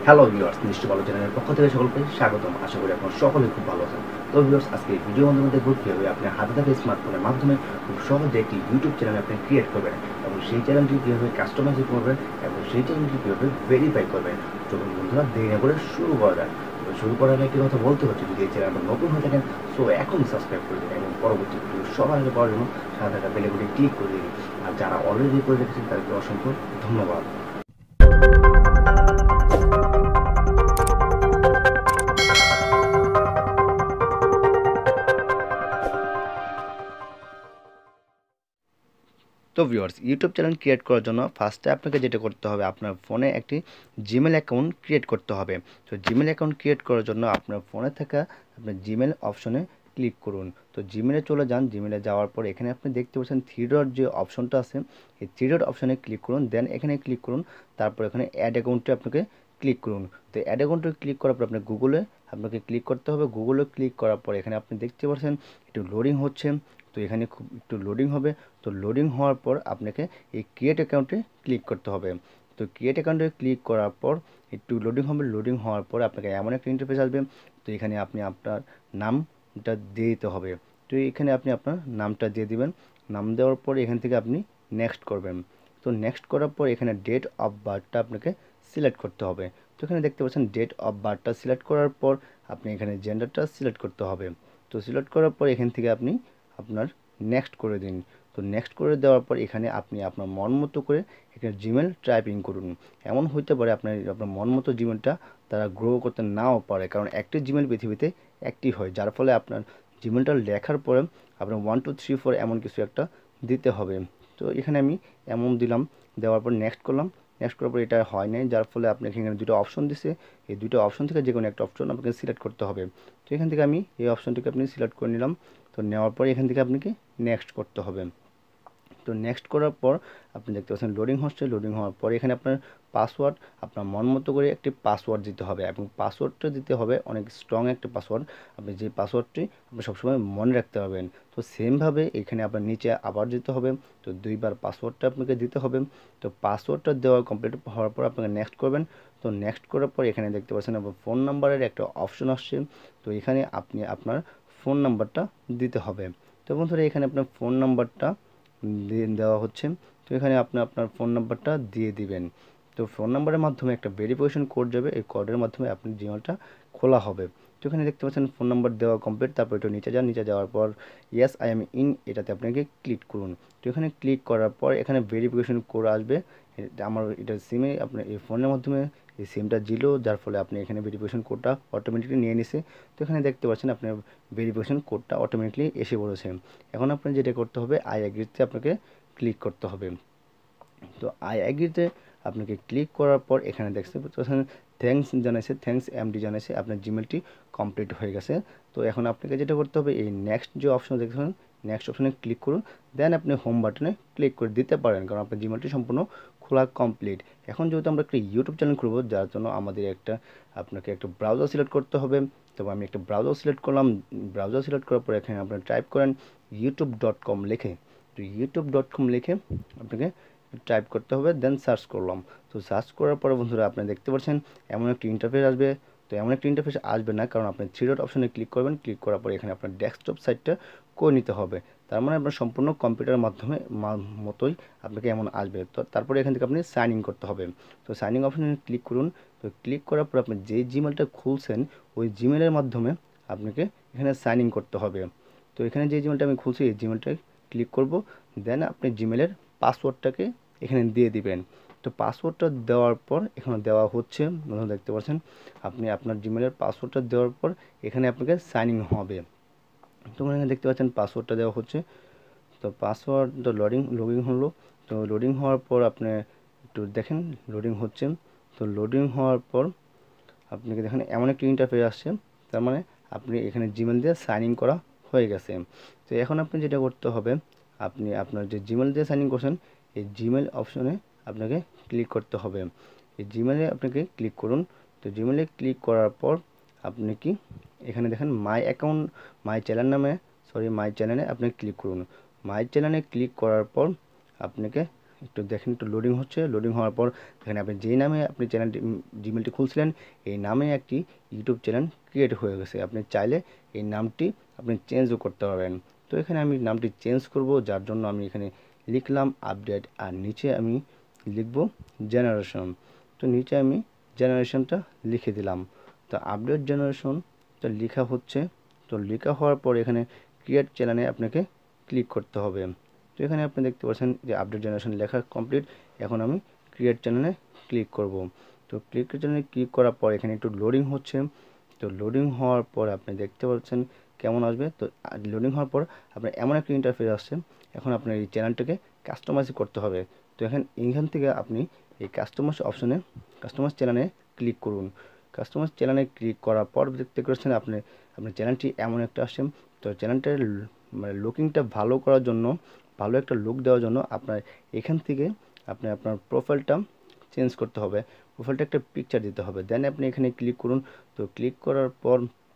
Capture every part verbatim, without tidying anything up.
Hello viewers, নিশ্চয়ই ভালো চ্যানেলের পক্ষ থেকে সকলকে স্বাগতম। আশা করি আপনারা সকলে খুব ভালো আছেন। তো ভিউয়ার্স, আজকে এই ভিডিওর মাধ্যমে দেখব কীভাবে আপনি হাতে থাকা স্মার্টফোনের মাধ্যমে খুব সহজে একটি ইউটিউব চ্যানেল আপনি ক্রিয়েট করবেন এবং সেই চ্যানেলটি কীভাবে কাস্টমাইজ করবেন এবং সেই চ্যানেলটি কীভাবে ভেরিফাই করবেন। চলুন বন্ধুরা, দেরি না করে শুরু করা যাক। তবে শুরু করার আগে একটি কথা বলতে হচ্ছে, যদি এই চ্যানেলটা নতুন হয়ে থাকেন সো এখনই সাবস্ক্রাইব করে দিন এবং পরবর্তী ভিডিও সবার আগে পাওয়ার জন্য সাথে থাকা বেল আইকনটি ক্লিক করে দিন। আর যারা অলরেডি করে রেখেছেন তাদেরকে অসংখ্য ধন্যবাদ। তো ভিউয়ার্স, ইউটিউব চ্যানেল ক্রিয়েট করার জন্য ফার্স্টে আপনাকে যেটা করতে হবে, আপনার ফোনে একটি জিমেল অ্যাকাউন্ট ক্রিয়েট করতে হবে। তো জিমেল অ্যাকাউন্ট ক্রিয়েট করার জন্য আপনার ফোনে থাকা আপনার জিমেল অপশনে ক্লিক করুন। তো জিমেলে চলে যান। জিমেলে যাওয়ার পর এখানে আপনি দেখতে পাচ্ছেন থ্রি ডট যে অপশনটা আছে, এই থ্রি ডট অপশনে ক্লিক করুন। দেন এখানে ক্লিক করুন। তারপর এখানে অ্যাড অ্যাকাউন্টে আপনাকে ক্লিক করুন। তো অ্যাড অ্যাকাউন্টে ক্লিক করার পর আপনার গুগলে আপনাকে ক্লিক করতে হবে। গুগলে ক্লিক করার পর এখানে আপনি দেখতে পাচ্ছেন একটু লোডিং হচ্ছে। তো এখানে খুব একটু লোডিং হবে। তো লোডিং হওয়ার পর আপনাকে এই ক্রিয়েট অ্যাকাউন্টে ক্লিক করতে হবে। তো ক্রিয়েট অ্যাকাউন্টে ক্লিক করার পর একটু লোডিং হবে। লোডিং হওয়ার পর আপনাকে এমন একটা ইন্টারফেস আসবে। তো এখানে আপনি আপনার নামটা দিয়ে দিতে হবে। তো এখানে আপনি আপনার নামটা দিয়ে দিবেন। নাম দেওয়ার পর এখান থেকে আপনি নেক্সট করবেন। তো নেক্সট করার পর এখানে ডেট অফ বার্থটা আপনাকে সিলেক্ট করতে হবে। তো এখানে দেখতে পাচ্ছেন ডেট অফ বার্থটা সিলেক্ট করার পর আপনি এখানে জেন্ডারটা সিলেক্ট করতে হবে। তো সিলেক্ট করার পর এখান থেকে আপনি আপনার নেক্সট করে দিন। তো নেক্সট করে দেওয়ার পর এখানে আপনি আপনার মন মতো করে এখানে জিমেল টাইপিং করুন। এমন হইতে পারে আপনার আপনার মন মতো জিমেলটা তারা গ্রো করতে নাও পারে, কারণ একটি জিমেল পৃথিবীতে একটি হয়, যার ফলে আপনার জিমেলটা লেখার পরে আপনার ওয়ান টু থ্রি ফোর এমন কিছু একটা দিতে হবে। তো এখানে আমি এমন দিলাম। দেওয়ার পর নেক্সট করলাম। নেক্সট করার পর এটা হয় নাই, যার ফলে আপনাকে এখানে দুটো অপশন দিছে। এই দুটো অপশন থেকে যে কোনো একটা অপশন আপনাকে সিলেক্ট করতে হবে। তো এখান থেকে আমি এই অপশনটিকে আপনি সিলেক্ট করে নিলাম। তো নেওয়ার পর এখান থেকে আপনাকে নেক্সট করতে হবে। তো নেক্সট করার পর আপনি দেখতে পাচ্ছেন লোডিং হচ্ছে। লোডিং হওয়ার পর এখানে আপনার পাসওয়ার্ড আপনার মন মতো করে একটি পাসওয়ার্ড দিতে হবে এবং পাসওয়ার্ডটা দিতে হবে অনেক স্ট্রং একটা পাসওয়ার্ড। আপনি যে পাসওয়ার্ডটি আপনি সবসময় মনে রাখতে পারবেন। তো সেমভাবে এখানে আপনার নিচে আবার দিতে হবে। তো দুইবার পাসওয়ার্ডটা আপনাকে দিতে হবে। তো পাসওয়ার্ডটা দেওয়া কমপ্লিট হওয়ার পর আপনাকে নেক্সট করবেন। তো নেক্সট করার পর এখানে দেখতে পাচ্ছেন আপনার ফোন নাম্বারের একটা অপশন আসছে। তো এখানে আপনি আপনার ফোন নাম্বারটা দিতে হবে। তো বন্ধুরা, এখানে আপনার ফোন নাম্বারটা দিয়ে দেওয়া হচ্ছে। তো এখানে আপনি আপনার ফোন নাম্বারটা দিয়ে দিবেন। তো ফোন নাম্বারের মাধ্যমে একটা ভেরিফিকেশন কোড যাবে। এই কোডের মাধ্যমে আপনার জিমেলটা খোলা হবে। তো এখানে দেখতে পাচ্ছেন ফোন নাম্বার দেওয়া কমপ্লিট। তারপর একটু নিচে যান। নিচে যাওয়ার পর ইয়েস আই এম ইন এটাতে আপনাকে ক্লিক করুন। তো এখানে ক্লিক করার পর এখানে ভেরিফিকেশন কোড আসবে। আমার এটা সিমে আপনার এই ফোনের মাধ্যমে এই সিমটা দিল, যার ফলে আপনি এখানে ভেরিফিকেশন কোডটা অটোমেটিকলি নিয়ে নিছে। তো এখানে দেখতে পাচ্ছেন আপনার ভেরিফিকেশন কোডটা অটোমেটিকলি এসে পড়েছে। এখন আপনার যেটা করতে হবে, আই অ্যাগ্রিতে আপনাকে ক্লিক করতে হবে। তো আই অ্যাগ্রিতে আপনাকে ক্লিক করার পর এখানে দেখতে পাচ্ছেন থ্যাঙ্কস জানাইছে, থ্যাঙ্কস এমডি জানাইছে, আপনার জিমেলটি কমপ্লিট হয়ে গেছে। তো এখন আপনাকে যেটা করতে হবে, এই নেক্সট যে অপশন দেখছেন নেক্সট অপশনে ক্লিক করুন। দেন আপনি হোম বাটনে ক্লিক করে দিতে পারেন, কারণ আপনার জিমেলটি সম্পূর্ণ খোলা কমপ্লিট। এখন যেহেতু আমরা একটা ইউটিউব চ্যানেল খুলব, যার জন্য আমাদের একটা আপনাকে একটা ব্রাউজার সিলেক্ট করতে হবে। তবে আমি একটা ব্রাউজার সিলেক্ট করলাম। ব্রাউজার সিলেক্ট করার পর এখানে আপনারা টাইপ করেন ইউটিউব ডট কম লিখে। তো ইউটিউব ডট কম লিখে আপনাকে টাইপ করতে হবে। দেন সার্চ করলাম। তো সার্চ করার পরে বন্ধুরা আপনি দেখতে পাচ্ছেন এমন একটি ইন্টারফেস আসবে। তো এমন একটি ইন্টারফেস আসবে না, কারণ আপনি থ্রি ডট অপশনে ক্লিক করবেন। ক্লিক করার পরে এখানে আপনার ডেস্কটপ সাইটটা করে নিতে হবে। তার মানে আপনার সম্পূর্ণ কম্পিউটারের মাধ্যমে মতোই আপনাকে এমন আসবে। তো তারপরে এখান থেকে আপনি সাইন ইন করতে হবে। তো সাইন ইন অপশনে ক্লিক করুন। তো ক্লিক করার পর আপনি যে জিমেলটা খুলছেন ওই জিমেলের মাধ্যমে আপনাকে এখানে সাইন ইন করতে হবে। তো এখানে যে জিমেলটা আমি খুলছি এই জিমেলটায় ক্লিক করব। দেন আপনি জিমেলের পাসওয়ার্ডটাকে এখানে দিয়ে দিবেন। তো পাসওয়ার্ডটা দেওয়ার পর এখানে দেওয়া হচ্ছে, দেখতে পাচ্ছেন আপনি আপনার জিমেলের পাসওয়ার্ডটা দেওয়ার পর এখানে আপনাকে সাইন ইন হবে। তো এখানে দেখতে পাচ্ছেন পাসওয়ার্ডটা দেওয়া হচ্ছে। তো পাসওয়ার্ড তো লোডিং লগিং হলো। তো লোডিং হওয়ার পর আপনি একটু দেখেন লোডিং হচ্ছে। তো লোডিং হওয়ার পর আপনাকে দেখেন এমন একটি ইন্টারফেস আসছে। তার মানে আপনি এখানে জিমেল দিয়ে সাইন ইন করা হয়ে গেছে। তো এখন আপনি যেটা করতে হবে, আপনি আপনার যে জিমেল দিয়ে সাইন ইন করছেন এই জিমেল অপশনে আপনাকে ক্লিক করতে হবে। এই জিমেলে আপনাকে ক্লিক করুন। তো জিমেলে ক্লিক করার পর আপনি কি এখানে দেখেন মাই অ্যাকাউন্ট মাই চ্যানেল নামে সরি মাই চ্যানেলে আপনি ক্লিক করুন। মাই চ্যানেলে ক্লিক করার পর আপনাকে একটু দেখেন, একটু লোডিং হচ্ছে। লোডিং হওয়ার পর দেখেন আপনি যেই নামে আপনি চ্যানেলটি জিমেলটি খুলছিলেন এই নামে একটি ইউটিউব চ্যানেল ক্রিয়েট হয়ে গেছে। আপনি চাইলে এই নামটি আপনি চেঞ্জও করতে পারবেন। তো এখানে আমি নামটি চেঞ্জ করব, যার জন্য আমি এখানে লিখলাম আপডেট, আর নিচে আমি লিখব জেনারেশন। তো নিচে আমি জেনারেশনটা লিখে দিলাম। তো আপডেট জেনারেশন তো লেখা হচ্ছে। তো লেখা হওয়ার পর এখানে ক্রিয়েট চ্যানেলে আপনাকে ক্লিক করতে হবে। তো এখানে আপনি দেখতে পাচ্ছেন যে আপডেট জেনারেশন লেখা কমপ্লিট। এখন আমি ক্রিয়েট চ্যানেলে ক্লিক করব। তো ক্লিক চ্যানেলে ক্লিক করার পর এখানে একটু লোডিং হচ্ছে। তো লোডিং হওয়ার পর আপনি দেখতে পাচ্ছেন কেমন আসবে। তো লোডিং হওয়ার পর আপনার এমন একটা ইন্টারফেস আসছে। এখন আপনার এই চ্যানেলটাকে কাস্টমাইজ করতে হবে। তো এখন এইখান থেকে আপনি এই কাস্টমাইজ অপশনে কাস্টমাইজ চ্যানেলে ক্লিক করুন। কাস্টমাইজ চ্যানেলে ক্লিক করার পর দেখতে পাচ্ছেন আপনি আপনার চ্যানেলটি এমন একটা আসছে। তো চ্যানেলটার মানে লুকিংটা ভালো করার জন্য, ভালো একটা লুক দেওয়ার জন্য আপনার এখান থেকে আপনি আপনার প্রোফাইলটা চেঞ্জ করতে হবে। প্রোফাইলটা একটা পিকচার দিতে হবে। দেন আপনি এখানে ক্লিক করুন। তো ক্লিক করার পর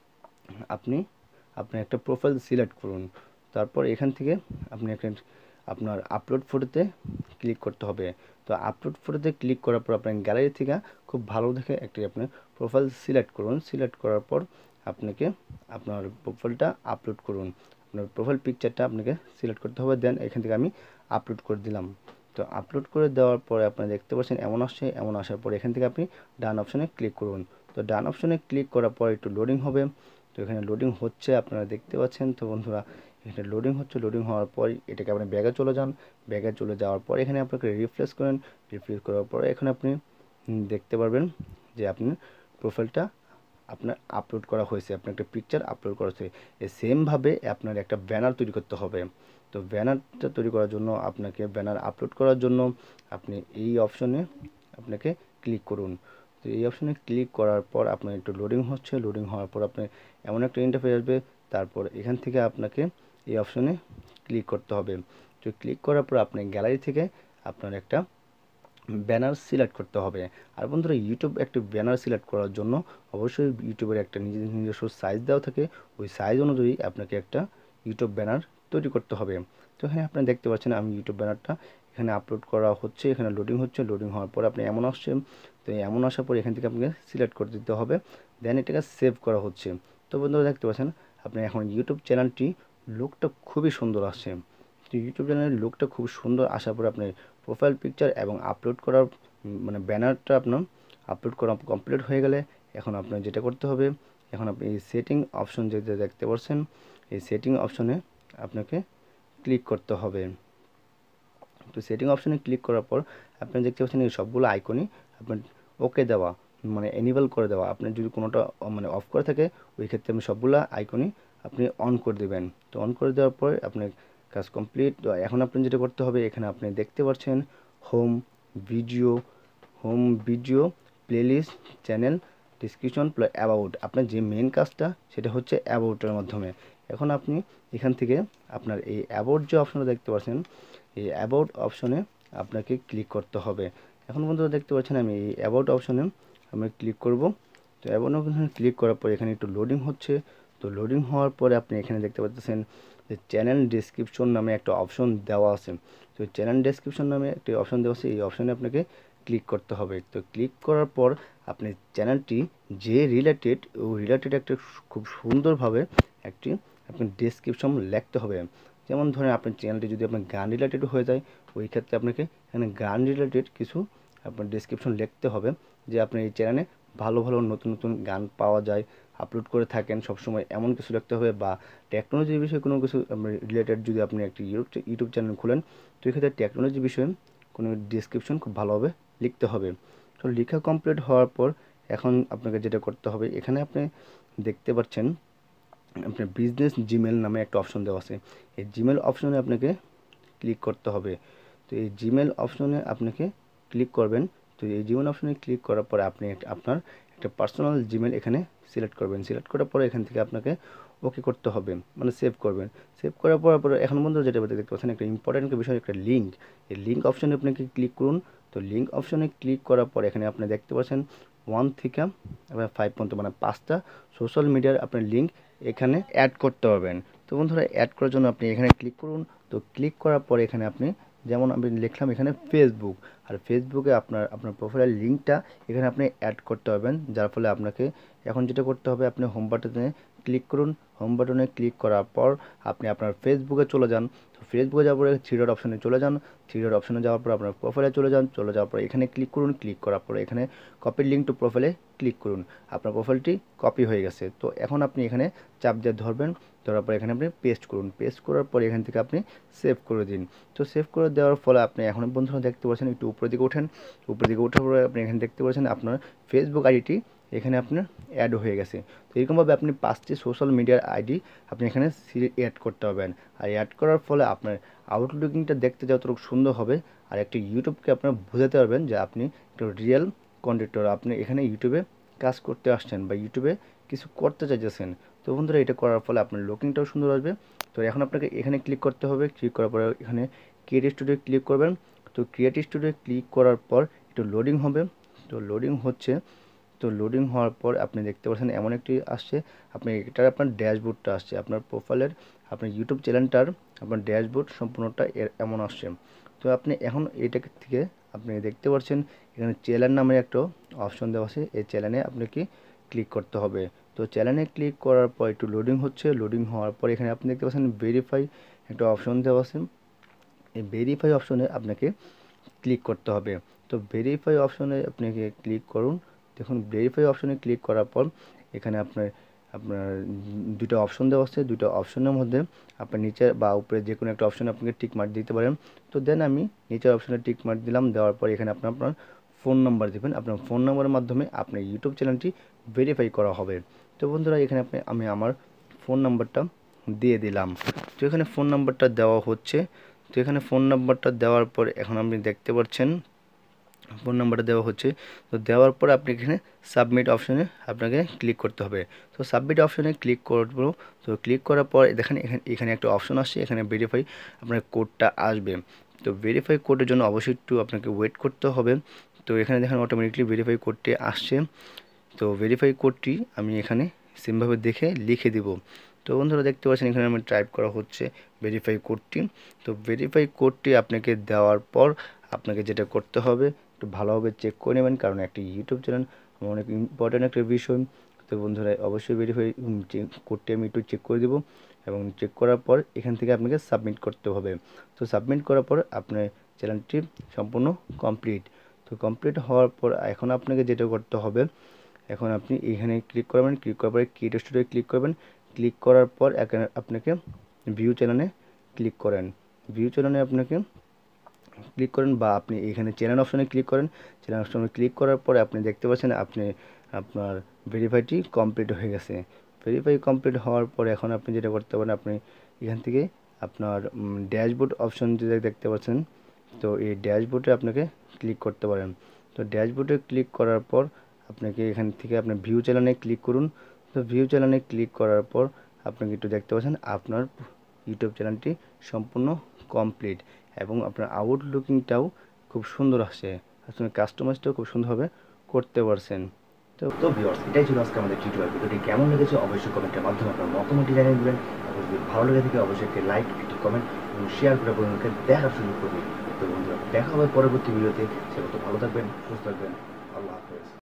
আপনি আপনি একটা প্রোফাইল সিলেক্ট করুন। তারপর এখান থেকে আপনি একটা আপনার আপলোড ফটোতে ক্লিক করতে হবে। তো আপলোড ফটোতে ক্লিক করার পর আপনার গ্যালারি থেকে খুব ভালো দেখে একটি আপনি প্রোফাইল সিলেক্ট করুন। সিলেক্ট করার পর আপনাকে আপনার প্রোফাইলটা আপলোড করুন। আপনার প্রোফাইল পিকচারটা আপনাকে সিলেক্ট করতে হবে। দেন এখান থেকে আমি আপলোড করে দিলাম। তো আপলোড করে দেওয়ার পরে আপনারা দেখতে পাচ্ছেন এমন আসছে। এমন আসার পর এখান থেকে আপনি ডান অপশনে ক্লিক করুন। তো ডান অপশনে ক্লিক করার পর একটু লোডিং হবে। তো এখানে লোডিং হচ্ছে, আপনারা দেখতে পাচ্ছেন। তো বন্ধুরা এখানে লোডিং হচ্ছে। লোডিং হওয়ার পর এটাকে আপনি ব্যাগে চলে যান। ব্যাগে চলে যাওয়ার পর এখানে আপনাকে রিফ্রেশ করেন। রিফ্রেশ করার পরে এখানে আপনি দেখতে পারবেন যে আপনি প্রোফাইলটা আপনার আপলোড করা হয়েছে, আপনার একটা পিকচার আপলোড করা হয়েছে। এই সেমভাবে আপনার একটা ব্যানার তৈরি করতে হবে। তো ব্যানারটা তৈরি করার জন্য আপনাকে ব্যানার আপলোড করার জন্য আপনি এই অপশনে আপনাকে ক্লিক করুন। তো এই অপশনে ক্লিক করার পর আপনার একটু লোডিং হচ্ছে। লোডিং হওয়ার পর আপনি এমন একটা ইন্টারফেস আসবে। তারপর এখান থেকে আপনাকে এই অপশনে ক্লিক করতে হবে। তো ক্লিক করার পর আপনি গ্যালারি থেকে আপনার একটা ব্যানার সিলেক্ট করতে হবে। আর বন্ধুরা ইউটিউব একটা ব্যানার সিলেক্ট করার জন্য অবশ্যই ইউটিউবের একটা নিজের নিজস্ব সাইজ দেওয়া থাকে। ওই সাইজ অনুযায়ী আপনাকে একটা ইউটিউব ব্যানার তৈরি করতে হবে। তো এখানে আপনারা দেখতে পাচ্ছেন আমি ইউটিউব ব্যানারটা এখানে আপলোড করা হচ্ছে। এখানে লোডিং হচ্ছে। লোডিং হওয়ার পর আপনি এমন আসছে। তো এমন আসার পর এখান থেকে আপনাকে সিলেক্ট করে দিতে হবে। দেন এটাকে সেভ করা হচ্ছে। তো বন্ধুরা দেখতে পাচ্ছেন আপনি এখন ইউটিউব চ্যানেলটি লুকটা খুবই সুন্দর আসছে। তো ইউটিউব চ্যানেলের লুকটা খুব সুন্দর আসার পরে আপনি প্রোফাইল পিকচার এবং আপলোড করার মানে ব্যানারটা আপনার আপলোড করা কমপ্লিট হয়ে গেলে এখন আপনার যেটা করতে হবে, এখন আপনি এই সেটিং অপশন যেটা দেখতে পাচ্ছেন এই সেটিং অপশনে আপনাকে ক্লিক করতে হবে। তো সেটিং অপশনে ক্লিক করার পর আপনি দেখতে পাচ্ছেন এই সবগুলো আইকনই আপনার ওকে দেওয়া মানে এনেবল করে দেওয়া। আপনার যদি কোনোটা মানে অফ করে থাকে ওই ক্ষেত্রে আপনি সবগুলো আইকনই আপনি অন করে দেবেন। তো অন করে দেওয়ার পর আপনার কাজ কমপ্লিট। তো এখন আপনি যেটা করতে হবে এখানে আপনি দেখতে পাচ্ছেন home video home video playlist channel description plus about. আপনার যে মেন কাজটা সেটা হচ্ছে অ্যাবাউটের মাধ্যমে। এখন আপনি এখান থেকে আপনার এই অ্যাবাউট যে অপশনটা দেখতে পাচ্ছেন এই অ্যাবাউট অপশনে আপনাকে ক্লিক করতে হবে। এখন বন্ধুরা দেখতে পাচ্ছেন আমি এই অ্যাবাউট অপশনে আমি ক্লিক করব। তো অ্যাবাউট অপশনে ক্লিক করার পর এখানে একটু লোডিং হচ্ছে। তো লোডিং হওয়ার পরে আপনি এখানে দেখতে পাচ্ছেন যে চ্যানেল ডেসক্রিপশন নামে একটা অপশন দেওয়া আছে। তো চ্যানেল ডেসক্রিপশন নামে একটি অপশন দেওয়া আছে। এই অপশনে আপনাকে ক্লিক করতে হবে। তো ক্লিক করার পর আপনি চ্যানেলটি যে রিলেটেড ওই রিলেটেড একটা খুব সুন্দরভাবে একটি আপনি ডেসক্রিপশন লিখতে হবে। যেমন ধরেন আপনার চ্যানেলটি যদি আপনার গান রিলেটেড হয়ে যায় ওই ক্ষেত্রে আপনাকে এখানে গান রিলেটেড কিছু আপনার ডেসক্রিপশন লিখতে হবে যে আপনার এই চ্যানেলে ভালো ভালো নতুন নতুন গান পাওয়া যায়, আপলোড করে থাকেন সবসময়, এমন কিছু লিখতে হবে। বা টেকনোলজির বিষয়ে কোনো কিছু রিলেটেড যদি আপনি একটি ইউটিউব ইউটিউব চ্যানেল খুলেন তো এক্ষেত্রে টেকনোলজি বিষয়ে কোনো ডিসক্রিপশন খুব ভালোভাবে লিখতে হবে। তো লেখা কমপ্লিট হওয়ার পর এখন আপনাকে যেটা করতে হবে এখানে আপনি দেখতে পাচ্ছেন আপনার বিজনেস জিমেল নামে একটা অপশন দেওয়া আছে। এই জিমেল অপশনে আপনাকে ক্লিক করতে হবে। তো এই জিমেল অপশনে আপনাকে ক্লিক করবেন। তো এই জিমেল অপশনে ক্লিক করার পরে আপনি আপনার একটা পার্সোনাল জিমেল এখানে সিলেক্ট করবেন। সিলেক্ট করার পরে এখান থেকে আপনাকে ওকে করতে হবে মানে সেভ করবেন। সেভ করার পর পরে এখন বন্ধু যেটা দেখতে পাচ্ছেন একটা ইম্পর্টেন্ট বিষয় একটা লিঙ্ক। এই লিঙ্ক অপশনে আপনাকে ক্লিক করুন। তো লিঙ্ক অপশনে ক্লিক করার পর এখানে আপনি দেখতে পাচ্ছেন ওয়ান থেকে এবার ফাইভ পর্যন্ত মানে পাঁচটা সোশ্যাল মিডিয়ার আপনার লিঙ্ক এখানে অ্যাড করতে পারবেন। তো বন্ধুরা অ্যাড করার জন্য আপনি এখানে ক্লিক করুন। তো ক্লিক করার পরে এখানে আপনি যেমন আমি লিখলাম এখানে ফেসবুক, আর ফেসবুকে আপনার আপনার প্রোফাইলের লিঙ্কটা এখানে আপনি অ্যাড করতে পারবেন, যার ফলে আপনাকে এখন যেটা করতে হবে, আপনি হোম বাটনে ক্লিক করুন। হোম বাটনে ক্লিক করার পর আপনি আপনার ফেসবুকে চলে যান। তো ফেসবুকে যাওয়ার পরে থ্রি ডট অপশনে চলে যান। থ্রি ডট অপশনে যাওয়ার পর আপনার প্রোফাইলে চলে যান। চলে যাওয়ার পর এখানে ক্লিক করুন। ক্লিক করার পরে এখানে কপি লিঙ্ক টু প্রোফাইলে ক্লিক করুন। আপনার প্রোফাইলটি কপি হয়ে গেছে। তো এখন আপনি এখানে চাপ দিয়ে ধরবেন, ধরার পর এখানে আপনি পেস্ট করুন। পেস্ট করার পর এখান থেকে আপনি সেভ করে দিন। তো সেভ করে দেওয়ার ফলে আপনি এখন বন্ধুরা দেখতে পাচ্ছেন, একটু উপরের দিকে ওঠেন। উপরের দিকে ওঠার পরে আপনি এখানে দেখতে পাচ্ছেন আপনার ফেসবুক আইডিটি এখানে আপনার অ্যাড হয়ে গেছে। তো এরকমভাবে আপনি পাঁচটি সোশ্যাল মিডিয়ার আইডি আপনি এখানে অ্যাড করতে পারবেন। আর অ্যাড করার ফলে আপনার আউটলুকিংটা দেখতে যতটুকু সুন্দর হবে, আর একটা ইউটিউবকে আপনার বোঝাতে পারবেন যে আপনি একটা রিয়েল কন্টেন্টর, আপনি এখানে ইউটিউবে কাজ করতে আসছেন বা ইউটিউবে কিছু করতে চাইতেছেন। তো বন্ধুরা এটা করার ফলে আপনার লুকিংটাও সুন্দর আসবে। তো এখন আপনাকে এখানে ক্লিক করতে হবে। ক্লিক করার পরে এখানে ক্রিয়েট স্টুডিও ক্লিক করবেন। তো ক্রিয়েট স্টুডিও ক্লিক করার পর একটু লোডিং হবে। তো লোডিং হচ্ছে। তো লোডিং হওয়ার পর আপনি দেখতে পাচ্ছেন এমন একটি আসছে, আপনি এটার আপনার ড্যাশবোর্ডটা আসছে, আপনার প্রোফাইলের আপনার ইউটিউব চ্যানেলটার আপনার ড্যাশবোর্ড সম্পূর্ণটা এর এমন আসছে। তো আপনি এখন এটাকে থেকে আপনি দেখতে পাচ্ছেন এখানে চ্যানেল নামে একটা অপশন দেওয়া আছে। এই চ্যানেলে আপনাকে ক্লিক করতে হবে। তো চ্যানেলে ক্লিক করার পর একটু লোডিং হচ্ছে। লোডিং হওয়ার পর এখানে আপনি দেখতে পাচ্ছেন ভেরিফাই একটা অপশন দেওয়া আছে। এই ভেরিফাই অপশনে আপনাকে ক্লিক করতে হবে। তো ভেরিফাই অপশনে আপনাকে ক্লিক করুন। দেখুন ভেরিফাই অপশনে ক্লিক করার পর এখানে আপনার আপনার দুটো অপশন দেওয়া আছে। দুটো অপশনের মধ্যে আপনার নিচে বা উপরে যে কোনো একটা অপশনে আপনাকে টিক মার্ক দিতে পারেন। তো দেন আমি নিচের অপশনে টিক মার্ক দিলাম। দেওয়ার পর এখানে আপনার আপনার ফোন নাম্বার দেবেন। আপনার ফোন নাম্বারের মাধ্যমে আপনার ইউটিউব চ্যানেলটি ভেরিফাই করা হবে। তো বন্ধুরা এখানে আপনি আমি আমার ফোন নাম্বারটা দিয়ে দিলাম। তো এখানে ফোন নাম্বারটা দেওয়া হচ্ছে। তো এখানে ফোন নাম্বারটা দেওয়ার পর এখন আপনি দেখতে পাচ্ছেন ফোন নাম্বারটা দেওয়া হচ্ছে। তো দেওয়ার পর আপনি এখানে সাবমিট অপশনে আপনাকে ক্লিক করতে হবে। তো সাবমিট অপশনে ক্লিক করব। তো ক্লিক করার পর দেখেন এখানে এখানে একটা অপশন আসছে, এখানে ভেরিফাই আপনার কোডটা আসবে। তো ভেরিফাই কোডের জন্য অবশ্যই একটু আপনাকে ওয়েট করতে হবে। তো এখানে দেখেন অটোমেটিকলি ভেরিফাই কোডটি আসছে। তো ভেরিফাই কোডটি আমি এখানে সেমভাবে দেখে লিখে দিব। তো বন্ধুরা দেখতে পাচ্ছেন এখানে আমি টাইপ করা হচ্ছে ভেরিফাই কোডটি। তো ভেরিফাই কোডটি আপনাকে দেওয়ার পর আপনাকে যেটা করতে হবে একটু ভালোভাবে চেক করে নেবেন, কারণ একটা ইউটিউব চ্যানেল অনেক ইম্পর্ট্যান্ট একটা বিষয়। তো বন্ধুরা অবশ্যই ভেরিফাই কোডটি আমি একটু চেক করে দেবো, এবং চেক করার পর এখান থেকে আপনাকে সাবমিট করতে হবে। তো সাবমিট করার পর আপনার চ্যানেলটি সম্পূর্ণ কমপ্লিট। তো কমপ্লিট হওয়ার পর এখন আপনাকে যেটা করতে হবে, এখন আপনি এখানে ক্লিক করবেন। ক্লিক করার পরে ক্রিয়েট স্টুডিও ক্লিক করবেন। ক্লিক করার পর এখানে আপনাকে ভিউ চ্যানেলে ক্লিক করেন। ভিউ চ্যানেলে আপনাকে ক্লিক করেন বা আপনি এখানে চ্যানেল অপশনে ক্লিক করেন। চ্যানেল অপশনে ক্লিক করার পরে আপনি দেখতে পাচ্ছেন আপনি আপনার ভেরিফাইটি কমপ্লিট হয়ে গেছে। ভেরিফাই কমপ্লিট হওয়ার পরে এখন আপনি যেটা করতে পারেন, আপনি এখান থেকে আপনার ড্যাশবোর্ড অপশন যেটা দেখতে পাচ্ছেন, তো এই ড্যাশবোর্ডে আপনাকে ক্লিক করতে পারেন। তো ড্যাশবোর্ডে ক্লিক করার পর আপনাকে এখান থেকে আপনার ভিউ চ্যানেলে ক্লিক করুন। তো ভিউ চ্যানেলে ক্লিক করার পর আপনাকে একটু দেখতে পাচ্ছেন আপনার ইউটিউব চ্যানেলটি সম্পূর্ণ কমপ্লিট, এবং আপনার আউটলুকিংটাও খুব সুন্দর আসছে। আসলে কাস্টমাইজটাও খুব সুন্দরভাবে করতে পারছেন। তো তো ভিউয়ার্স, এটাই ছিল আজকে আমাদের টিউটোরিয়াল। ভিডিওটি কেমন লেগেছে অবশ্যই কমেন্টের মাধ্যমে আপনার মতামত জানিয়ে দেবেন। এবং যদি ভালো লেগে থাকে অবশ্যই একটি লাইক, একটি কমেন্ট এবং শেয়ার করে বন্ধুদেরকে দেখার সুযোগ করবেন। তো বন্ধুরা দেখা হবে পরবর্তী ভিডিওতে। সে ভালো থাকবেন, সুস্থ থাকবেন। আল্লাহ হাফেজ।